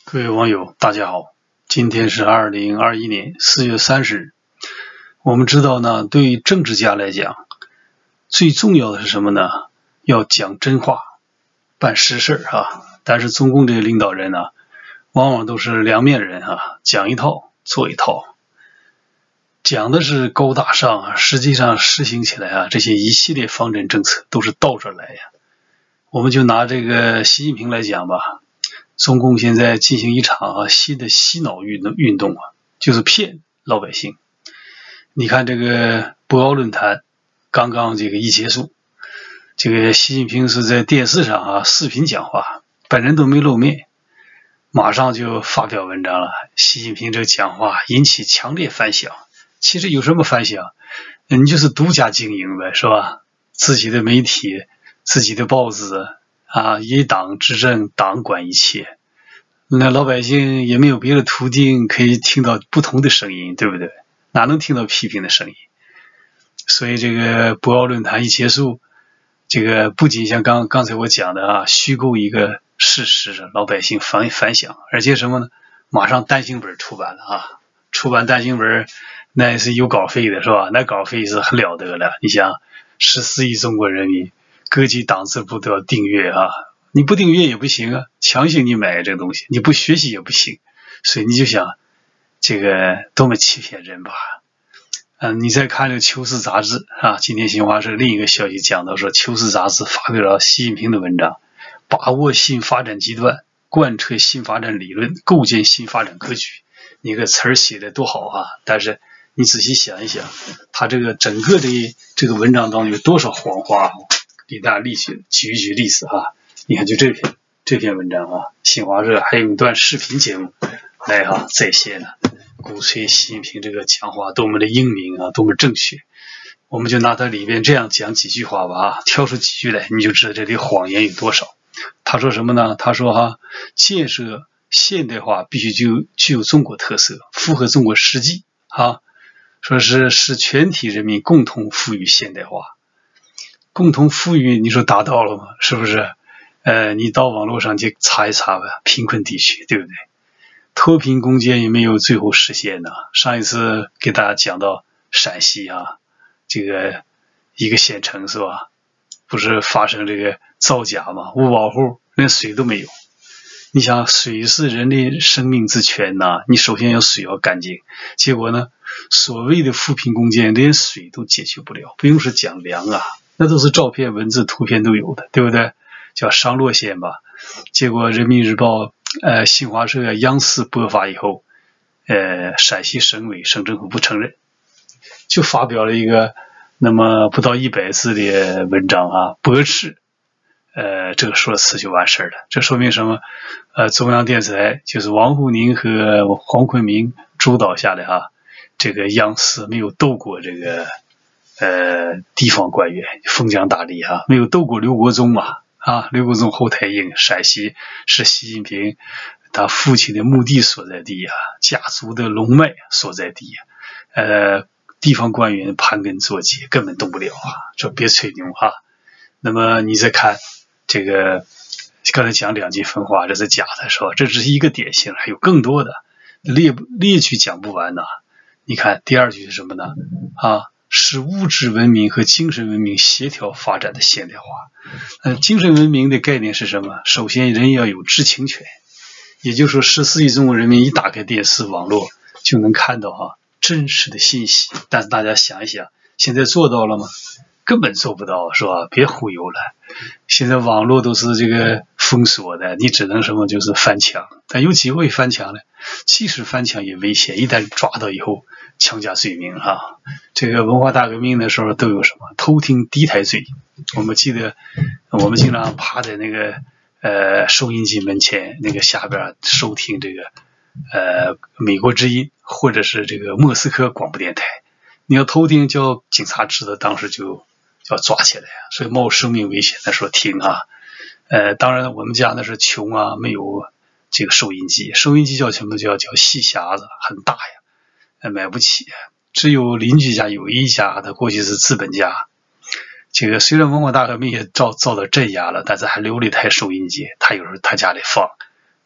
各位网友，大家好，今天是2021年4月30日。我们知道呢，对于政治家来讲，最重要的是什么呢？要讲真话，办实事啊。但是中共这些领导人呢，往往都是两面人啊，讲一套做一套，讲的是高大上啊，实际上实行起来啊，这些一系列方针政策都是倒着来呀。我们就拿这个习近平来讲吧。中共现在进行一场新的洗脑运动啊，就是骗老百姓。你看这个博鳌论坛刚刚这个一结束，这个习近平是在电视上视频讲话，本人都没露面，马上就发表文章了。习近平这个讲话引起强烈反响。其实有什么反响？你就是独家经营呗，是吧？自己的媒体，自己的报纸一党执政，党管一切。那老百姓也没有别的途径可以听到不同的声音，对不对？哪能听到批评的声音？所以这个博鳌论坛一结束，这个不仅像刚才我讲的虚构一个事实，老百姓反响，而且什么呢？马上单行本出版了出版单行本那是有稿费的，是吧？那稿费是很了得了。你想，14亿中国人民各级党支部都要订阅你不订阅也不行强行你买这个东西，你不学习也不行。所以你就想，这个多么欺骗人吧。你再看这个《求是》杂志今天新华社另一个消息讲到说，《求是》杂志发表了习近平的文章，把握新发展阶段，贯彻新发展理论，构建新发展格局。你个词儿写的多好但是你仔细想一想，他这个整个的这个文章当中有多少谎话，给大家举一举例子你看就这篇文章新华社还有一段视频节目来在线鼓吹习近平这个讲话多么的英明多么正确。我们就拿它里边这样讲几句话吧挑出几句来，你就知道这里谎言有多少。他说什么呢？他说建设现代化必须具有中国特色，符合中国实际说是使全体人民共同富裕现代化。共同富裕你说达到了吗？是不是？你到网络上去查一查吧，贫困地区，对不对？脱贫攻坚也没有最后实现呢。上一次给大家讲到陕西这个一个县城是吧？不是发生这个造假吗？五保户连水都没有。你想，水是人类生命之泉你首先要水要干净。结果呢，所谓的扶贫攻坚连水都解决不了，不用说讲粮那都是照片、文字、图片都有的，对不对？叫商洛县吧。结果人民日报、新华社、央视播发以后，陕西省委、省政府不承认，就发表了一个那么不到100字的文章驳斥。这个说辞就完事了。这说明什么？中央电视台就是王沪宁和黄坤明主导下的这个央视没有斗过这个地方官员，封疆大吏没有斗过刘国中刘国中后台硬，陕西是习近平他父亲的墓地所在地家族的龙脉所在地地方官员盘根错节，根本动不了说别吹牛那么你再看这个，刚才讲两极分化，这是假的，是吧？这只是一个典型，还有更多的列举讲不完你看第二句是什么呢？使物质文明和精神文明协调发展的现代化。精神文明的概念是什么？首先人要有知情权，也就是说14亿中国人民一打开电视网络就能看到真实的信息。但是大家想一想，现在做到了吗？根本做不到，是吧？别忽悠了。现在网络都是这个封锁的，你只能什么就是翻墙。但有机会翻墙呢？即使翻墙也危险，一旦抓到以后强加罪名这个文化大革命的时候都有什么偷听敌台罪。我们记得我们经常趴在那个收音机门前那个下边收听这个美国之音或者是这个莫斯科广播电台。你要偷听，叫警察知道，当时就要抓起来所以冒生命危险的时候听当然我们家那是穷没有这个收音机叫什么？叫细匣子，很大买不起。只有邻居家有一家，他过去是资本家。这个虽然文化大革命也遭到镇压了，但是还留了一台收音机，他有时候他家里放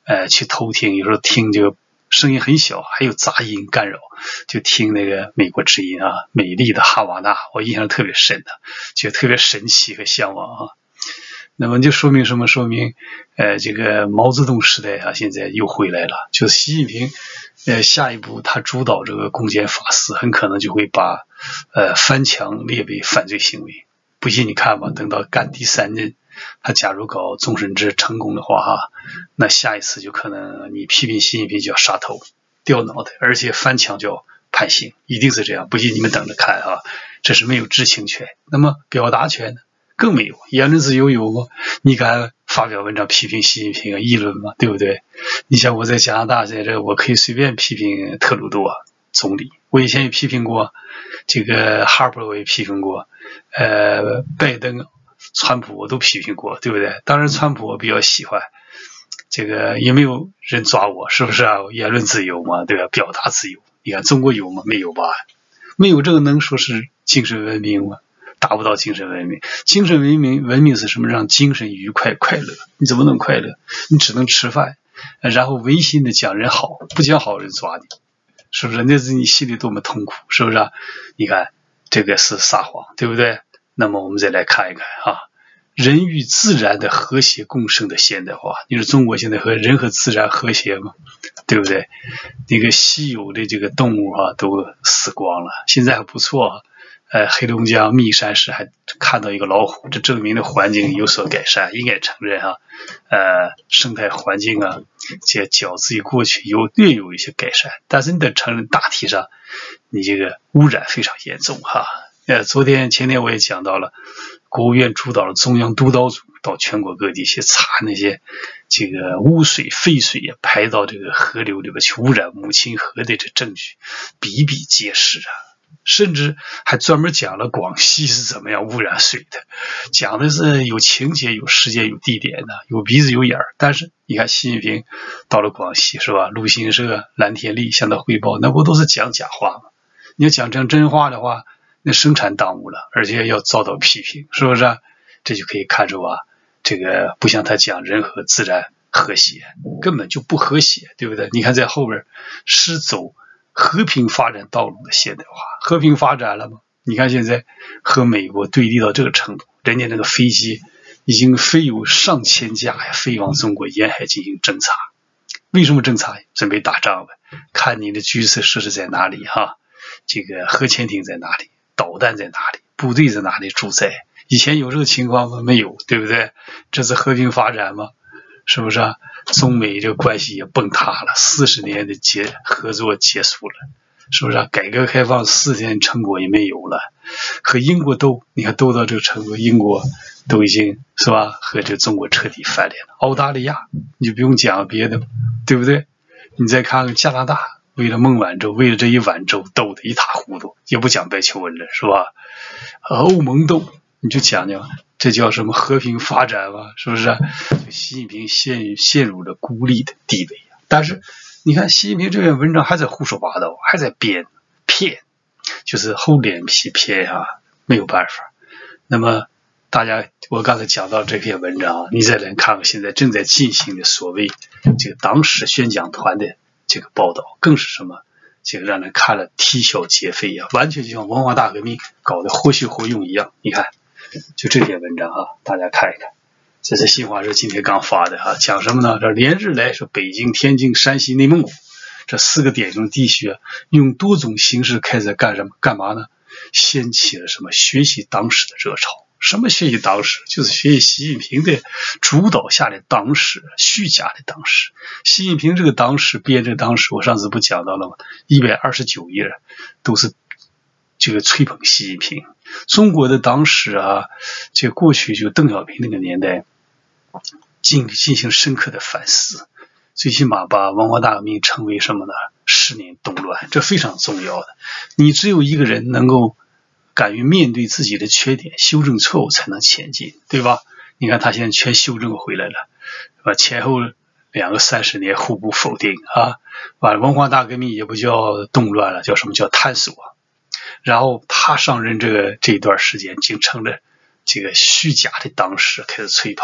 去偷听，有时候听这个声音很小，还有杂音干扰，就听那个美国之音啊，美丽的哈瓦那，我印象特别深的，觉得特别神奇和向往啊。那么就说明什么？说明这个毛泽东时代啊，现在又回来了。就是习近平下一步他主导这个公检法司，很可能就会把翻墙列为犯罪行为。不信你看吧，等到干第3任，他假如搞终身制成功的话哈，那下一次就可能你批评习近平就要杀头掉脑袋，而且翻墙就要判刑，一定是这样。不信你们等着看哈，这是没有知情权。那么表达权呢？更没有，言论自由有吗？你敢发表文章批评习近平啊，议论吗？对不对？你像我在加拿大在这，我可以随便批评特鲁多总理，我以前也批评过这个哈珀，我也批评过拜登、川普我都批评过，对不对？当然川普我比较喜欢，这个也没有人抓我，是不是啊？言论自由嘛，对吧？表达自由，你看中国有吗？没有吧？没有这个能说是精神文明吗？达不到精神文明。精神文明是什么？让精神愉快快乐。你怎么能快乐？你只能吃饭，然后违心的讲人好，不讲好人抓你，是不是？那是你心里多么痛苦，是不是啊？你看这个是撒谎，对不对？那么我们再来看一看啊，人与自然的和谐共生的现代化。你说中国现在和人和自然和谐吗？对不对？那个稀有的这个动物啊都死光了，现在还不错啊。黑龙江密山市还看到一个老虎，这证明的环境有所改善，应该承认哈。生态环境啊，这较自于过去略有一些改善，但是你得承认大体上你这个污染非常严重哈。前天我也讲到了，国务院主导了中央督导组到全国各地去查那些这个污水、废水啊排到这个河流里边去污染母亲河的这证据比比皆是啊。甚至还专门讲了广西是怎么样污染水的，讲的是有情节、有时间、有地点的，有鼻子有眼儿。但是你看习近平到了广西是吧？陆新社、蓝天利向他汇报，那不都是讲假话吗？你要讲成真话的话，那生产耽误了，而且要遭到批评，是不是啊？这就可以看出啊，这个不像他讲人和自然和谐，根本就不和谐，对不对？你看在后边是走和平发展道路的现代化，和平发展了吗？你看现在和美国对立到这个程度，人家那个飞机已经飞有上千架呀，飞往中国沿海进行侦察。为什么侦察？准备打仗了，看你的军事设施在哪里哈，这个核潜艇在哪里，导弹在哪里，部队在哪里驻在。以前有这个情况吗？没有，对不对？这是和平发展吗？是不是啊？中美这个关系也崩塌了，40年的合作结束了，是不是啊？改革开放4年成果也没有了，和英国斗，你看斗到这个程度，英国都已经是吧，和这中国彻底翻脸了。澳大利亚你就不用讲别的，对不对？你再看看加拿大，为了孟晚舟，为了这一碗粥斗得一塌糊涂，也不讲白求恩了，是吧？欧盟斗，你就讲讲这叫什么和平发展吗？是不是啊？习近平陷入了孤立的地位。但是你看习近平这篇文章还在胡说八道，还在骗，就是厚脸皮骗啊，没有办法。那么大家，我刚才讲到这篇文章，你再来看看现在正在进行的所谓这个党史宣讲团的这个报道，更是什么？这个让人看了啼笑皆非啊，完全就像文化大革命搞得活学活用一样。你看，就这篇文章啊，大家看一看。这是新华社今天刚发的啊，讲什么呢？这连日来说北京、天津、山西、内蒙古这4个典型地区用多种形式开始干嘛呢？掀起了什么学习党史的热潮。什么学习党史？就是学习习近平的主导下的党史，虚假的党史。习近平这个党史编这个党史，我上次不讲到了吗？129页都是这个吹捧习近平。中国的党史啊，这过去就邓小平那个年代进行深刻的反思，最起码把文化大革命称为什么呢？10年动乱，这非常重要的。你只有一个人能够敢于面对自己的缺点，修正错误，才能前进，对吧？你看他现在全修正回来了，前后2个30年互不否定啊。文化大革命也不叫动乱了，叫什么？叫探索。然后他上任这一段时间，竟成了这个虚假的党史开始吹捧了。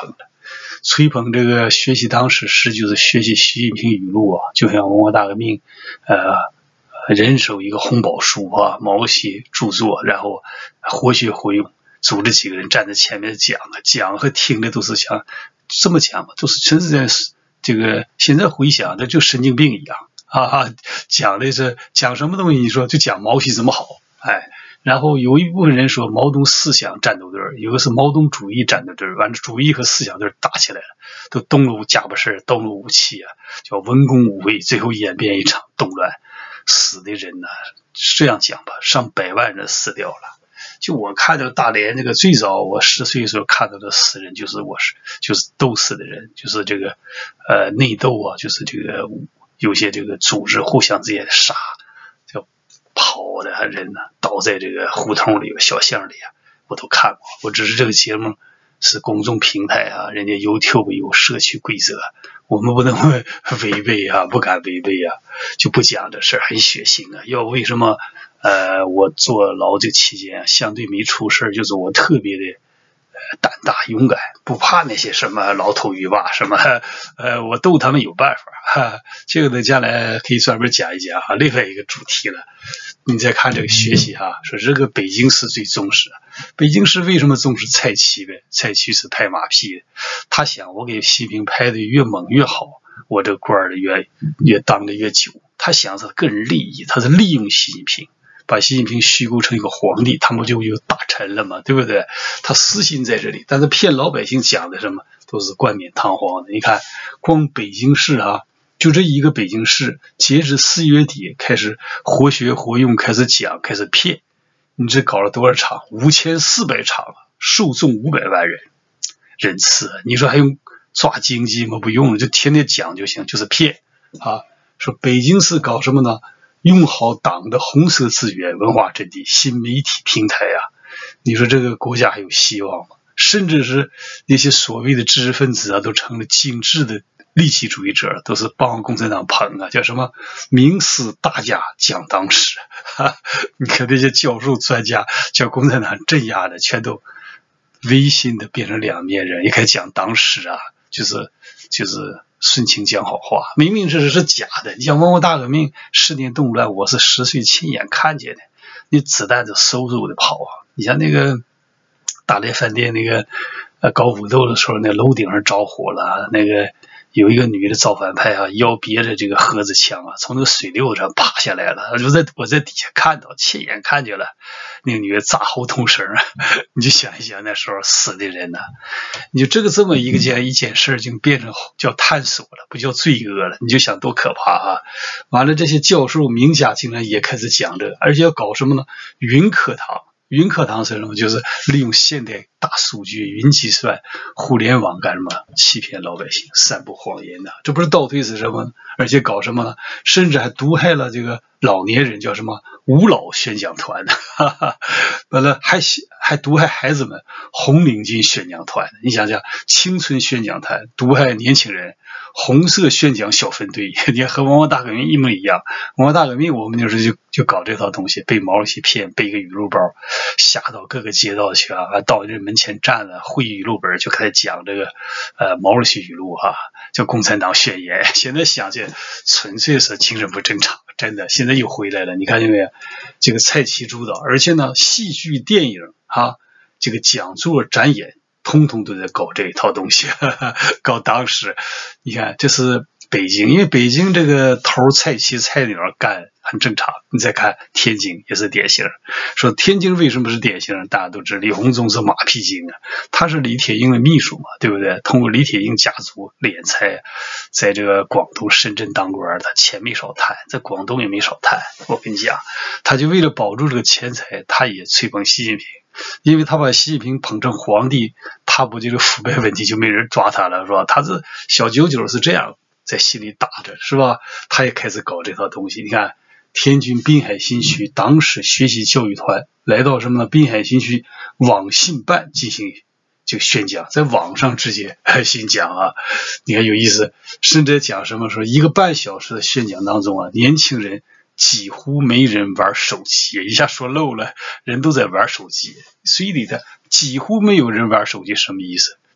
吹捧这个学习党史实就是学习习近平语录啊，就像文化大革命，人手一个红宝书啊，毛主席著作，然后活学活用，组织几个人站在前面讲和听的都是像这么讲嘛，都是全是在这个现在回想，那就神经病一样啊，讲的是讲什么东西？你说就讲毛主席怎么好，哎。然后有一部分人说毛泽东思想战斗队，有个是毛泽东主义战斗队，完了主义和思想队打起来了，都动了家伙事，动了武器啊，叫文攻武卫，最后演变一场动乱，死的人呢，这样讲吧，上百万人死掉了。就我看到大连这个最早我10岁的时候看到的死人，就是斗死的人，就是这个内斗啊，就是这个有些这个组织互相之间杀。跑的人呢，倒在这个胡同里、小巷里啊，我都看过。我只是这个节目是公众平台啊，人家 YouTube 有社区规则，我们不能违背啊，不敢违背啊，就不讲这事儿，很血腥啊。要为什么我坐牢这期间相对没出事，就是我特别的胆大勇敢，不怕那些什么老头鱼霸什么，我斗他们有办法。这个呢，将来可以专门讲一讲哈，另外一个主题了。你再看这个学习哈，说这个北京市最重视，北京市为什么重视蔡奇呗？蔡奇是拍马屁的，他想我给习近平拍的越猛越好，我这官儿的越当的越久。他想是个人利益，他是利用习近平。把习近平虚构成一个皇帝，他们就有大臣了嘛，对不对？他私心在这里，但是骗老百姓讲的什么都是冠冕堂皇的。你看，光北京市啊，就这一个北京市，截至4月底开始活学活用，开始讲，开始骗。你这搞了多少场？5400场了，受众500万人次。你说还用抓经济吗？不用了，就天天讲就行，就是骗啊。说北京市搞什么呢？用好党的红色资源、文化阵地、新媒体平台啊，你说这个国家还有希望吗？甚至是那些所谓的知识分子啊，都成了精致的利己主义者，都是帮共产党捧啊，叫什么名师大家讲党史，你看那些教授专家叫共产党镇压的，全都违心的变成两面人，也开始讲党史啊，就是顺情讲好话，明明这是假的。你像文化大革命10年动乱，我是10岁亲眼看见的，那子弹就嗖嗖的跑啊！你像那个大连饭店那个搞武斗的时候，那楼顶上着火了，那个有一个女的造反派啊，腰别着这个盒子枪啊，从那个水溜上爬下来了，我在底下看到，亲眼看见了，那个女的扎喉痛绳，你就想一想那时候死的人呢，你就这么一件事就变成叫探索了，不叫罪恶了，你就想多可怕啊！完了，这些教授名家竟然也开始讲这个，而且要搞什么呢？云课堂。云课堂是什么？就是利用现代大数据、云计算、互联网干什么？欺骗老百姓，散布谎言的，这不是倒退是什么呢？而且搞什么呢？甚至还毒害了这个老年人，叫什么无老宣讲团的，完了还毒害孩子们，红领巾宣讲团的。你想想，青春宣讲团毒害年轻人，红色宣讲小分队，也和文化大革命一模一样。文化大革命我们那时候就搞这套东西，被毛主席骗，背个语录包，下到各个街道去啊，到人门前站了，会语录本就开始讲这个毛主席语录啊，叫共产党宣言。现在想起来纯粹是精神不正常，真的。现在又回来了，你看见没有？这个蔡奇主导，而且呢，戏剧、电影啊，这个讲座、展演，通通都在搞这一套东西，搞党史。你看，这是北京，因为北京这个头蔡奇、菜鸟干很正常。你再看天津也是典型，说天津为什么是典型？大家都知道李鸿忠是马屁精啊，他是李铁英的秘书嘛，对不对？通过李铁英家族敛财，在这个广东、深圳当官，他钱没少贪，在广东也没少贪。我跟你讲，他就为了保住这个钱财，他也吹捧习近平。因为他把习近平捧成皇帝，他不就是腐败问题就没人抓他了，是吧？他这小九九是这样在心里打着，是吧？他也开始搞这套东西。你看，天津滨海新区党史学习教育团来到什么呢？滨海新区网信办进行就宣讲，在网上直接宣讲啊，你看有意思。甚至讲什么说1个半小时的宣讲当中啊，年轻人几乎没人玩手机，一下说漏了，人都在玩手机。所以里的几乎没有人玩手机什么意思？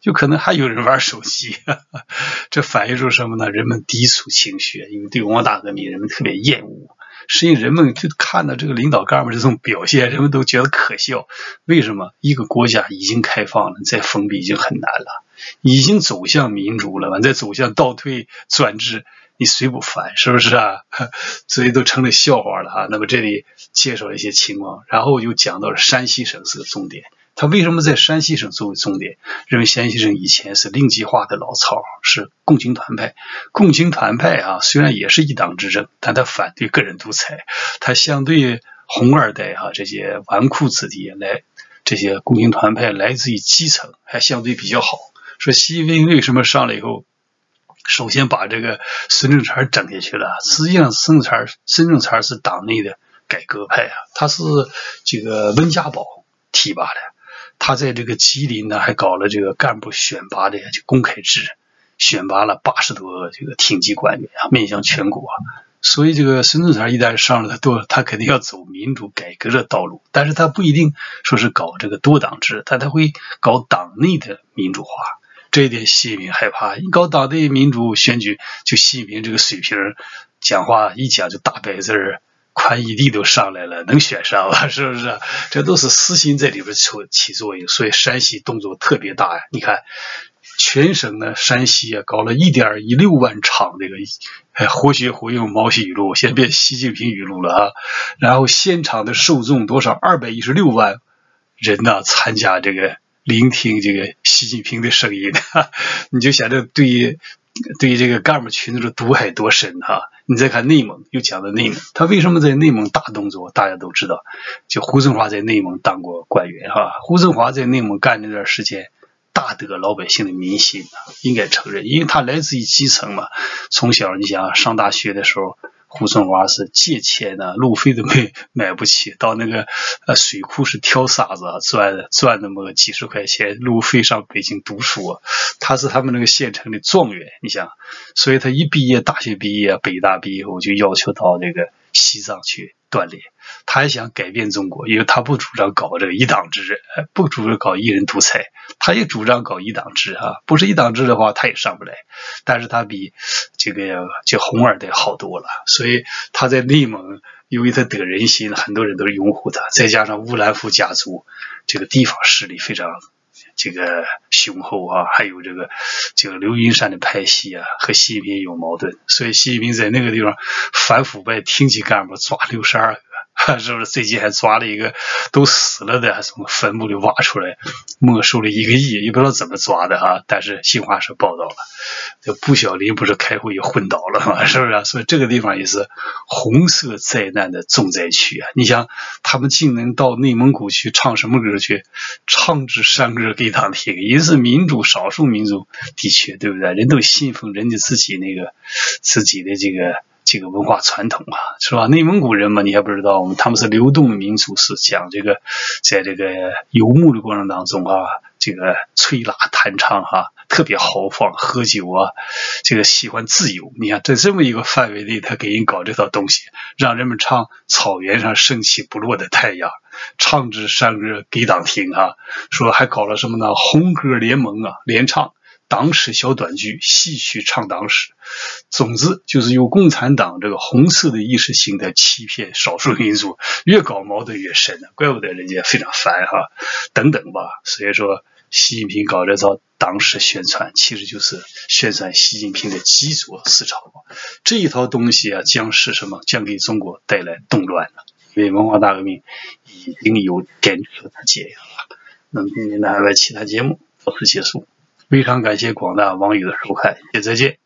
就可能还有人玩手机，这反映出什么呢？人们低俗情绪，因为对文化大革命人们特别厌恶。实际人们就看到这个领导干部这种表现，人们都觉得可笑。为什么？一个国家已经开放了，再封闭已经很难了，已经走向民主了，再走向倒退专制，你谁不烦？是不是啊？所以都成了笑话了哈。那么这里介绍了一些情况，然后又讲到了山西省是个重点。他为什么在山西省作为重点？认为山西省以前是令计划的老巢，是共青团派。共青团派啊，虽然也是一党执政，但他反对个人独裁，他相对红二代啊这些纨绔子弟来，这些共青团派来自于基层，还相对比较好。说习近平为什么上来以后，首先把这个孙政才整下去了？实际上孙政才是党内的改革派啊，他是这个温家宝提拔的。他在这个吉林呢，还搞了这个干部选拔的就公开制，选拔了80多个这个厅级官员啊，面向全国。所以这个孙政才一旦上了他肯定要走民主改革的道路，但是他不一定说是搞这个多党制，但他会搞党内的民主化。这一点习近平害怕，你搞党内民主选举，就习近平这个水平，讲话一讲就大白字宽义力都上来了，能选上了，是不是？这都是私心在里边起作用，所以山西动作特别大呀。你看，全省呢，山西啊搞了1.16万场这个活学活用毛主席语录，现在变习近平语录了啊。然后现场的受众多少？216万人呢参加这个聆听这个习近平的声音，你就想着对于这个干部群众的毒害多深哈！你再看内蒙，又讲到内蒙，他为什么在内蒙大动作？大家都知道，就胡振华在内蒙当过官员哈。胡振华在内蒙干那段时间，大得老百姓的民心啊，应该承认，因为他来自于基层嘛。从小你想上大学的时候，胡振华是借钱呢，路费都买不起，到那个水库是挑沙子赚那么几十块钱路费上北京读书，他是他们那个县城的状元，你想，所以他一毕业，大学毕业，北大毕业以后就要求到那个西藏去锻炼。他还想改变中国，因为他不主张搞这个一党制，不主张搞一人独裁，他也主张搞一党制啊。不是一党制的话，他也上不来。但是他比这红二代好多了，所以他在内蒙，由于他得人心，很多人都拥护他。再加上乌兰夫家族这个地方势力非常这个雄厚啊，还有这个刘云山的派系啊，和习近平有矛盾，所以习近平在那个地方反腐败厅级干部抓62个。是不是最近还抓了一个都死了的，从坟墓里挖出来，没收了1个亿，也不知道怎么抓的哈。但是新华社报道了，这布小林不是开会也昏倒了吗？是不是？所以这个地方也是红色灾难的重灾区啊！你想，他们竟能到内蒙古去唱什么歌去？唱支山歌给党听，也是民主少数民族地区，对不对？人都信奉人家自己的这个文化传统啊，是吧？内蒙古人嘛，你还不知道，他们是流动民族，是讲这个，在这个游牧的过程当中啊，这个吹拉弹唱啊，特别豪放，喝酒啊，这个喜欢自由。你看，在这么一个范围内，他给人搞这套东西，让人们唱草原上升起不落的太阳，唱支山歌给党听啊，说还搞了什么呢？红歌联盟啊，联唱。党史小短剧，戏曲唱党史，总之就是由共产党这个红色的意识形态欺骗少数民族，越搞矛盾越深了，怪不得人家非常烦哈，等等吧。所以说，习近平搞这套党史宣传，其实就是宣传习近平的极左思潮。这一套东西啊，将是什么？将给中国带来动乱了。因为文化大革命已经有点出它解了。那么今天的还有其他节目到此结束。非常感谢广大网友的收看，再见。